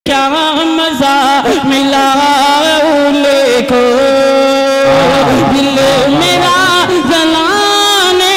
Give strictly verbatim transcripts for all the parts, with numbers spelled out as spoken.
क्या मजा मिला को दिल मेरा जलाने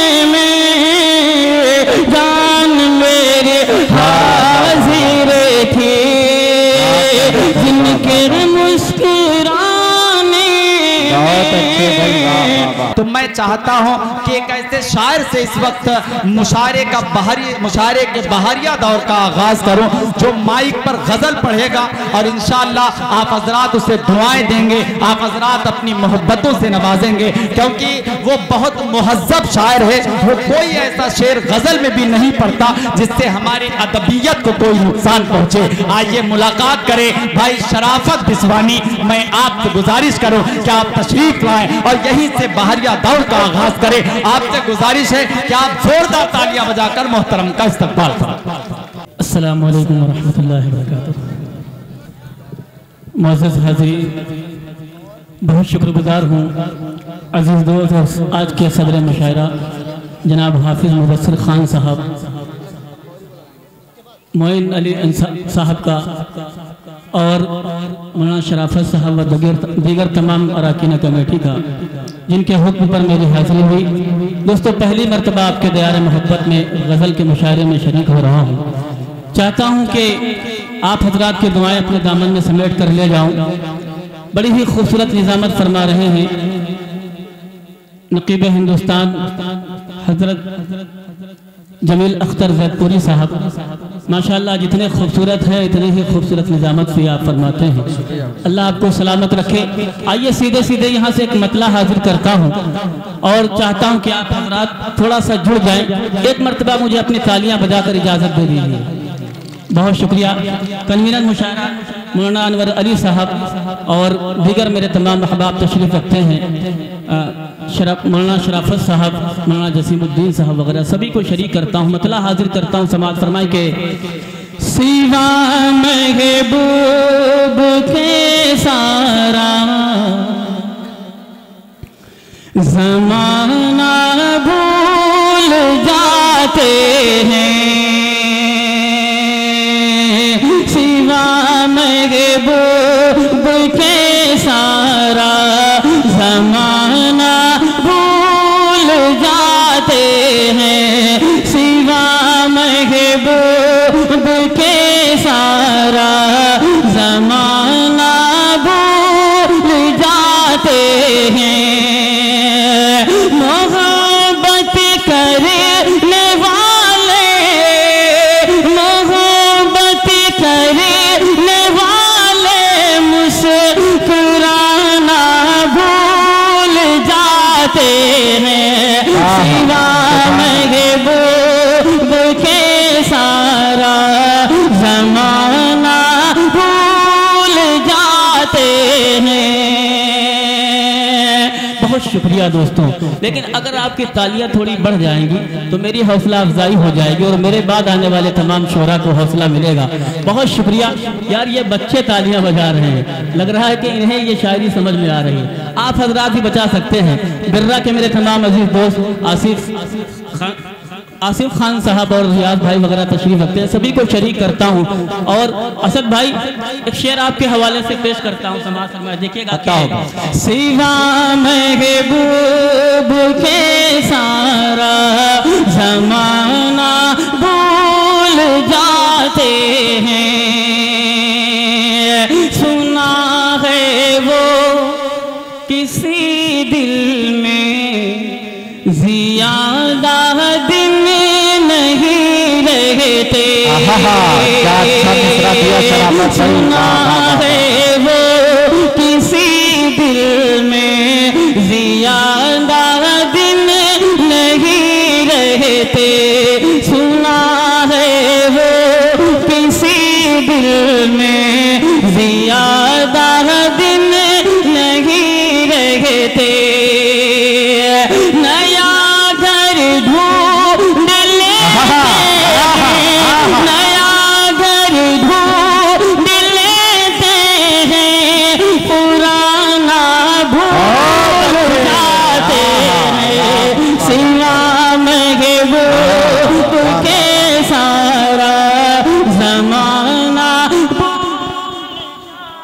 में जान मेरे हाजिर थे जिनके मुस्कुराने। बहुत अच्छे भाई। तो मैं चाहता हूं कि एक ऐसे शायर से इस वक्त मुशायरे का बहारी मुशायरे के बहारिया दौर का आगाज करूं जो माइक पर गजल पढ़ेगा और इंशाअल्लाह आप हजरात उसे दुआएं देंगे, आप हजरात अपनी मोहब्बतों से नवाजेंगे क्योंकि वो बहुत मुहज्जब शायर है। वो कोई ऐसा शेर गजल में भी नहीं पढ़ता जिससे हमारी अदबियत को कोई नुकसान पहुंचे। आइए मुलाकात करें भाई शराफत बिस्वानी। मैं आपसे गुजारिश करूं कि आप तशरीफ लाएं और यहीं से बहारिया दौर का आगाज करें। आपसे गुजारिश है कि आप जोरदार तालियां बजाकर मोहतरम का इस्तकबाल करें। अस्सलामु अलैकुम वरहमतुल्लाहि वबरकातुहू। मुअज़्ज़ज़ हाज़िरीन, बहुत शुक्रगुजार हूँ अजीज़ दोस्त आज के सदर मुशायरा जनाब हाफिज़ मुदस्सिर खान साहब, मोइन अली साहब का और मौलाना शराफत साहब व दीगर तमाम अरकान कमेटी का जिनके हुक्म पर मेरी हाजिरी हुई। दोस्तों, पहली मरतबा आपके दयार मोहब्बत में गज़ल के मुशायरे में शरीक हो रहा हूँ। चाहता हूँ कि आप हजरात की दुआएं अपने दामन में समेट कर ले जाऊँ। बड़ी ही खूबसूरत निज़ामत फरमा रहे हैं नकीब हिंदुस्तान हजरत जमील अख्तर जैदपुरी साहब। माशाअल्लाह जितने खूबसूरत हैं इतने ही खूबसूरत निज़ामत भी आप फरमाते हैं। अल्लाह आपको सलामत रखे। आइए सीधे सीधे यहाँ से एक मतला हाजिर करता हूँ और चाहता हूँ कि आप हजरात थोड़ा सा जुड़ जाएं। एक मरतबा मुझे अपनी तालियां बजाकर इजाज़त दे दीजिए। बहुत शुक्रिया। कन्वीनर मुशायरा मौलाना अनवर अली साहब और दीगर मेरे तमाम अहबाब तशरीफ़ रखते हैं, शराफ मौलाना शराफत साहब, मौलाना जसीमुद्दीन साहब वगैरह सभी को शरीक करता हूँ, मतला हाजिर करता हूँ। समाज फरमाए के सिवा महबूब के सारा ज़माना भूल जाते हैं, सिवा महबूब के सारा ज़माना भूल जाते हैं, सिवा महबूब के सारा ज़माना भूल जाते हैं। मोहब्बत करने वाले मोहब्बत करने वाले मुस्कुराना भूल जाते हैं, सिवा महबूब के सारा ज़माना भूल जाते हैं। बहुत शुक्रिया दोस्तों। लेकिन अगर आपकी तालियां थोड़ी बढ़ जाएंगी तो मेरी हौसला अफजाई हो जाएगी और मेरे बाद आने वाले तमाम शोरा को हौसला मिलेगा। बहुत शुक्रिया यार। ये बच्चे तालियां बजा रहे हैं, लग रहा है कि इन्हें ये शायरी समझ में आ रही है। आप हजरात ही बचा सकते हैं। बिर्रा के मेरे तमाम अजीज दोस्त आसिफ खान आसिफ खान साहब और रियाज भाई वगैरह तशरीफ रखते हैं, सभी को शरीक करता हूँ। और असद भाई एक शेर आपके हवाले से पेश करता हूँ, समाज में देखिएगा क्या होगा। सिवा महबूब के सारा ज़माना भूल जाते हैं, सुना है वो किसी दिल में ज़ियादा दिन नहीं रहते, सुना है वो किसी दिल में ज़ियादा दिन नहीं रहते, सुना है वो किसी दिल में ज़ियादा दिन नहीं रहते। नया घर ढूंढ लेते हैं, नया घर ढूंढ लेते हैं, पुराना भूल जाते हैं, सिवा महबूब के सारा ज़माना भूल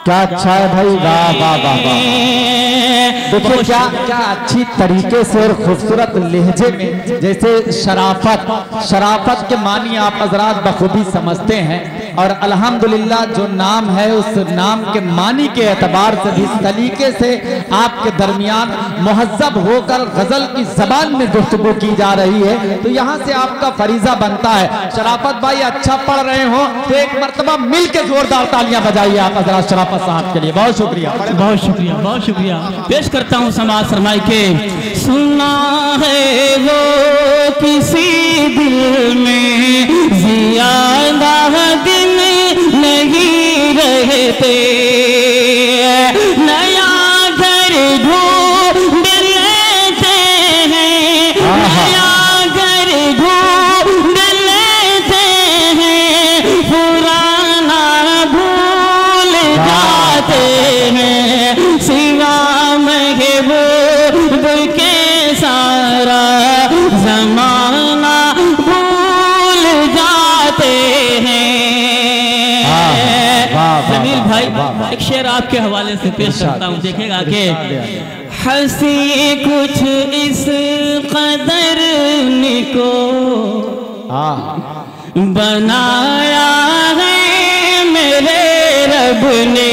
क्या अच्छा है भाई, वाह वाह वाह वाह। देखिए क्या क्या अच्छी तरीके से और खूबसूरत लहजे में, जैसे शराफत, शराफत के मानी आप हजरात बखूबी समझते हैं। और अल्हम्दुलिल्लाह जो नाम है उस नाम के मानी के एतबार से भी इस तरीके से आपके दरमियान मुहज्जब होकर गजल की जबान में गुफ्तगू की जा रही है, तो यहाँ से आपका फरीजा बनता है। शराफत भाई अच्छा पढ़ रहे हो तो एक मरतबा मिल के जोरदार तालियां बजाइए आप हजरात शराफत साहब के लिए। बहुत शुक्रिया, बहुत शुक्रिया, बहुत शुक्रिया। पेश करता हूँ समाज फरमाई के, सुना है वो किसी दिल में जियादा दिन नहीं रहते, नया घर ढूंढ लेते हैं, नया घर ढूंढ लेते हैं, पुराना भूल जाते हैं, सिवा महबूब के सारा जमाना भूल जाते हैं। जमील भाई एक शेर आपके हवाले से पेश करता हूँ, देखिएगा कि हंसी कुछ इस कदर निको बनाया है मेरे रब ने,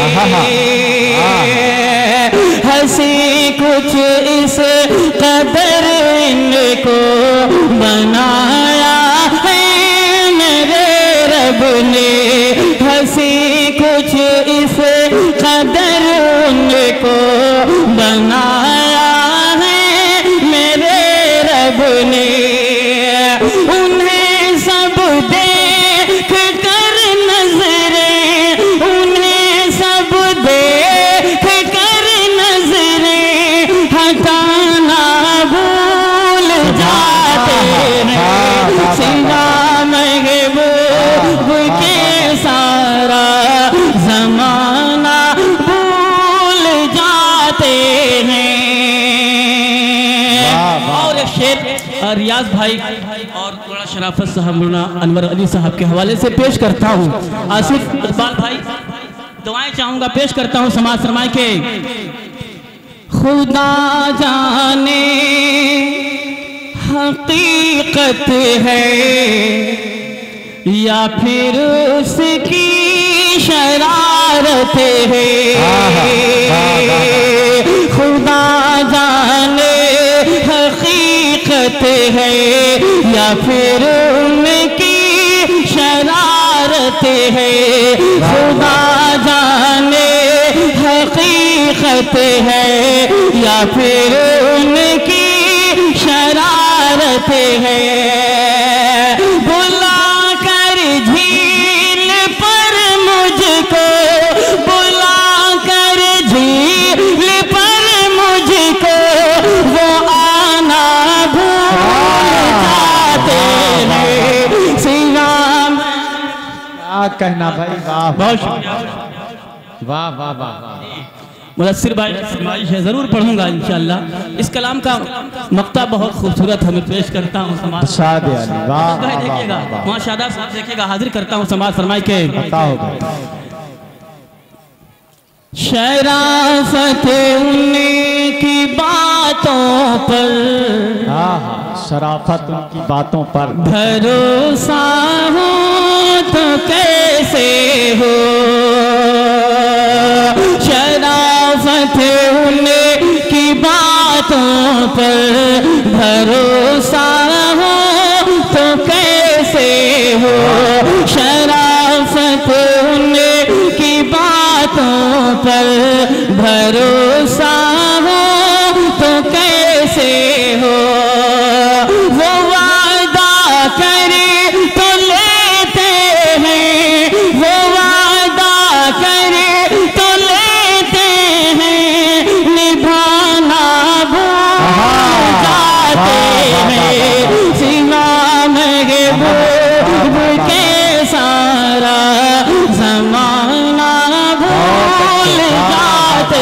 हंसी कुछ इस कदर इनको बनाया है मेरे रब ने, हंसी कुछ इस कदर उनको बनाया है मेरे रब ने, उन्हें सब देख कर नजरें, उन्हें सब देख कर नजरें हटाना भूल जाते हैं, सिवा महबूब के सारा जमाना भूल जाते हैं। और एक शेर रियाज भाई और थोड़ा शराफत साहब मौलाना अनवर अली साहब के हवाले से पेश करता हूँ। आसिफ इकबाल भाई दुआएं चाहूंगा, पेश करता हूँ समाज फरमाए के, खुदा जाने हकीकत है या फिर उसकी शरारत है, खुदा जाने हकीकत है या फिर उनकी शरारत है, खुदा जाने हकीकत है या फिर उनकी शरारत है, बुला कर झील पर मुझको, बुला कर झील पर मुझको वो आना भूल जाते हैं, सिवा क्या कहना भाई, वाह बहुत शुक्रिया, वाह वाह वाह। मुदस्सिर भाई फरमाइश है, जरूर पढ़ूंगा इंशाअल्लाह। इस कलाम का मक्ता बहुत खूबसूरत है, मैं पेश करता हूँ समाज, देखिएगा वहाँ शादाब साहब देखिएगा, हाजिर करता हूँ समाज फरमाई के, शराफत उनकी बातों पर, शराफत उनकी बातों पर भरोसा हो तो कैसे हो, शराफत उनकी बातों पर भरोसा हो तो कैसे हो, शराफत उनकी बातों पर भरोसा हो तो कैसे हो, वो वादा करे तो लेते हैं, वो वादा करे तो लेते हैं, निभाना भूल जाते हैं, सिवा महबूब के सारा जमाना भूल जाते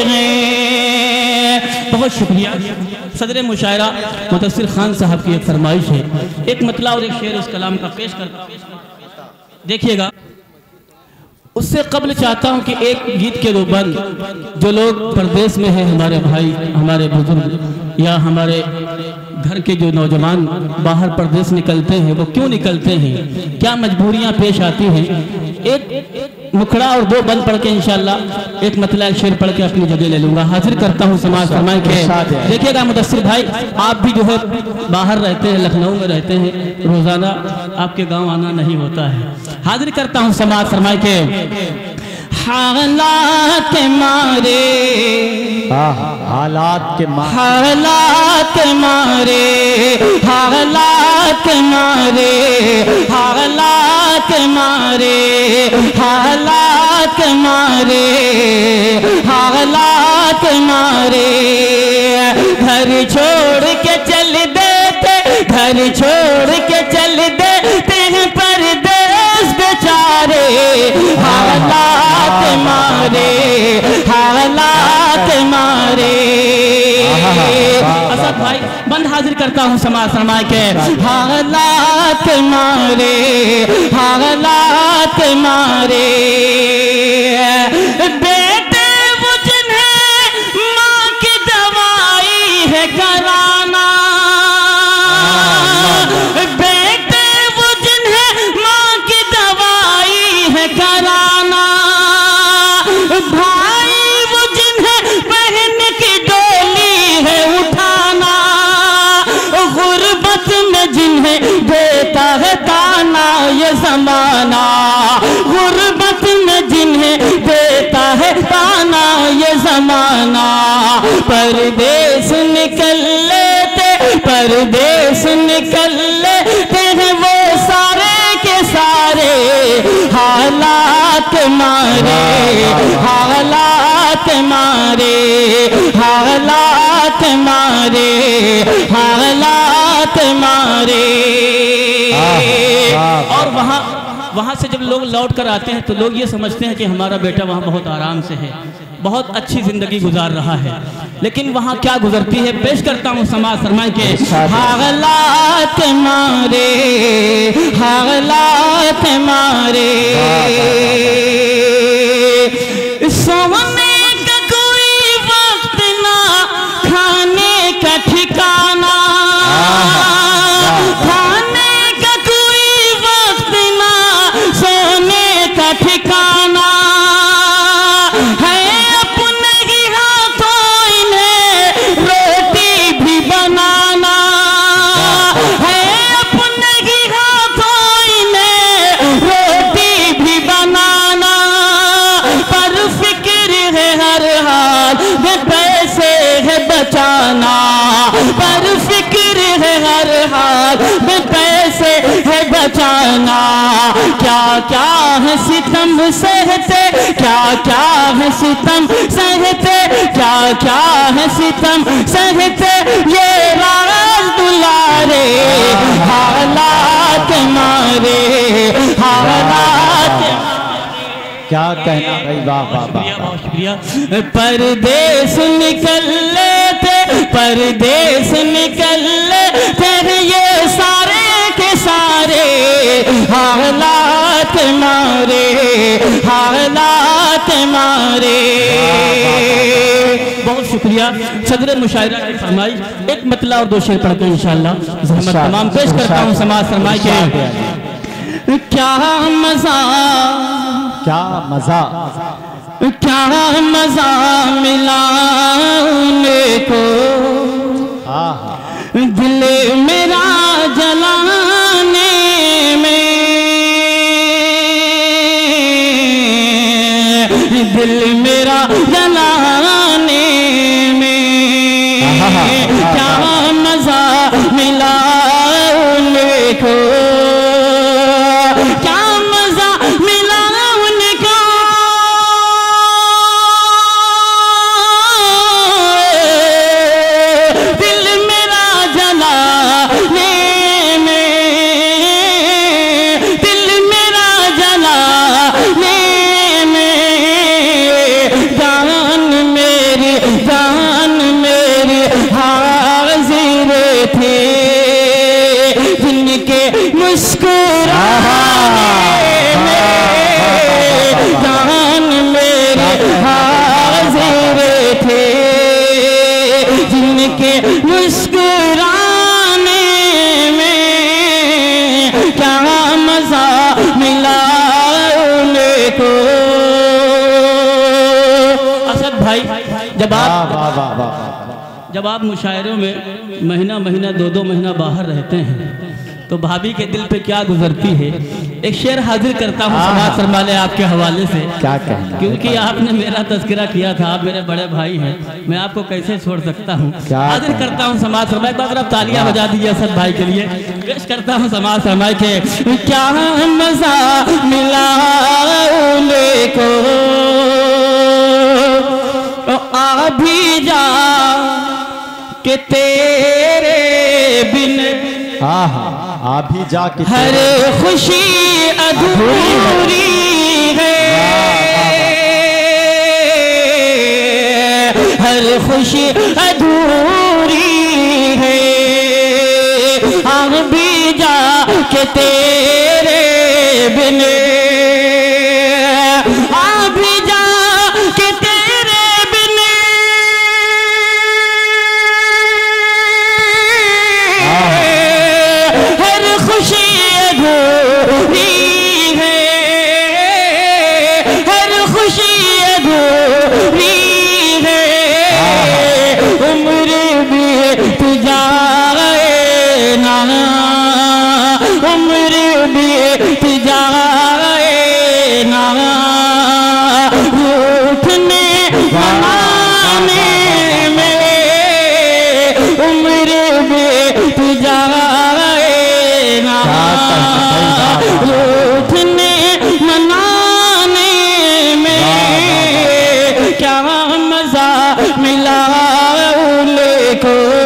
हैं। बहुत शुक्रिया। सदर मुशायरा मुदस्सिर खान साहब की एक फरमाइश है, एक मतला और एक शेर इस कलाम का पेश करता, देखिएगा। उससे कब्ल चाहता हूं कि एक गीत के दो बंद जो लोग परदेश में हैं, हमारे भाई, हमारे बुजुर्ग या हमारे घर के जो नौजवान बाहर परदेश निकलते हैं, वो क्यों निकलते हैं, क्या मजबूरियां पेश आती हैं, एक मुखड़ा और दो बंद पढ़ के इंशाल्लाह एक मतला एक शेर पढ़ के अपनी जगह ले लूंगा। हाजिर करता हूं समाज फरमाए के। देखिएगा मुदस्सिर भाई, आप भी जो है बाहर रहते हैं, लखनऊ में रहते हैं, रोजाना आपके गांव आना नहीं होता है। हाजिर करता हूं समाज फरमाए के। हालात के मारे, हालात के मारे, हालात के मारे, हालात के मारे, हालात के मारे, हालात के मारे, हालात के मारे, घर छोड़ के चल देते, घर छोड़ के चल देते हैं परदेश बेचारे। हालात मारे, हालात मारे। असद भाई बंद हाजिर करता हूँ समाज फरमाए के। हालात मारे, हालात मारे, बेटे वो जिन्हें माँ की दवाई है कराना, बेटे वो जिन्हें माँ की दवाई है कराना, भाई वो जिन्हें बहन की डोली है उठाना, गुर्बत में जिन्हें देता है ताना ये जमाना, गुर्बत में जिन्हें देता है ताना ये जमाना, परदेश निकल लेते, परदेश निकल लेते हैं वो सारे के सारे। हालात मारे, हालात मारे, हालात मारे, हालात मारे। और वहाँ वहाँ से जब लोग लौट कर आते हैं तो लोग ये समझते हैं कि हमारा बेटा वहाँ बहुत आराम से है, बहुत अच्छी जिंदगी गुजार रहा है, लेकिन वहाँ क्या गुजरती है पेश करता हूँ समाज फरमाए के। हालात मारे, हालात मारे, सोने का कोई वक्त ना, खाने का ठिकाना, खाने का कोई वक्त ना, सोने का ठिकाना, है अपने ही हाथों इन्हें रोटी भी बनाना, है अपने ही हाथों इन्हें रोटी भी बनाना, पर फिक्र है हर हाल में पैसे है बचाना, पर फिक्र है हर हाल में पैसे है बचाना। क्या क्या है सितम सहते, क्या क्या है सितम सहते, क्या क्या है सितम सहते ये राज दुलारे। हालात मारे, हालात क्या कहना भाई, वाह वाह वाह, बहुत शुक्रिया। परदेश निकल लेते, परदेश निकल लेते ये सारे के सारे। हालात मारे, हालात मारे। बहुत शुक्रिया। सदर मुशायरा की फरमाई एक मतला और दो शेर पढ़कर इंशाअल्लाह ज़हमत तमाम पेश करता हूँ समाज फरमाई के। क्या मजा, क्या मजा, क्या मजा मिला को, दिल मेरा जलाने में, दिल मेरा जलाने में, क्या मजा मिला को, क्या मजा मिला उनको, दिल मेरा जलाने में, दिल मेरा जलाने में, जान में जब आप वाह वाह वाह जब आप मुशायरों में महीना महीना दो दो महीना बाहर रहते हैं तो भाभी के दिल पे क्या गुजरती है। एक शेर हाजिर करता हूँ समाज सरमाले आपके हवाले से, क्या कहना, क्योंकि आपने मेरा तस्करा किया था, आप मेरे बड़े भाई हैं, मैं आपको कैसे छोड़ सकता हूँ। हाजिर करता हूँ समाज सरमाए, एक बार आप तालियां बजा दीजिए असद भाई के लिए। पेश करता हूँ समाज सरमाए के क्या मजा मिला को अभी जा के तेरे बिन अभी जा के हर खुशी अधूरी है, हर खुशी अधूरी है, अभी जा के तेरे बिन मिला को